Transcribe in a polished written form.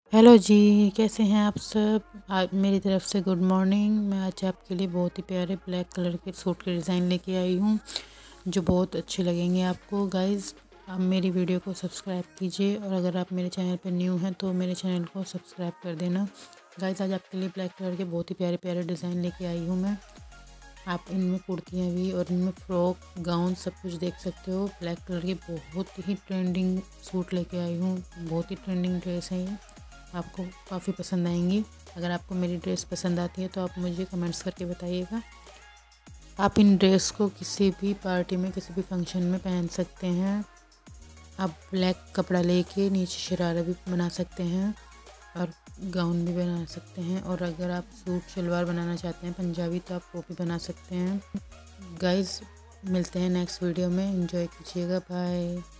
Hello जी, कैसे हैं आप सब। आज मेरी तरफ से गुड मॉर्निंग। मैं आज आपके लिए बहुत ही प्यारे ब्लैक कलर के सूट के डिज़ाइन लेके आई हूँ जो बहुत अच्छे लगेंगे आपको। गाइस, आप मेरी वीडियो को सब्सक्राइब कीजिए और अगर आप मेरे चैनल पर न्यू हैं तो मेरे चैनल को सब्सक्राइब कर देना। गाइस, आज आपके लिए ब्लैक कलर के बहुत ही प्यारे प्यारे डिज़ाइन लेके आई हूँ मैं। आप इनमें कुर्तियाँ भी और इनमें फ्रॉक गाउन सब कुछ देख सकते हो। ब्लैक कलर के बहुत ही ट्रेंडिंग सूट लेके आई हूँ, बहुत ही ट्रेंडिंग ड्रेस है ये, आपको काफ़ी पसंद आएंगी। अगर आपको मेरी ड्रेस पसंद आती है तो आप मुझे कमेंट्स करके बताइएगा। आप इन ड्रेस को किसी भी पार्टी में किसी भी फंक्शन में पहन सकते हैं। आप ब्लैक कपड़ा लेके नीचे शरारा भी बना सकते हैं और गाउन भी बना सकते हैं, और अगर आप सूट शलवार बनाना चाहते हैं पंजाबी तो आप वो भी बना सकते हैं। गाइस, मिलते हैं नेक्स्ट वीडियो में। एंजॉय कीजिएगा। बाय।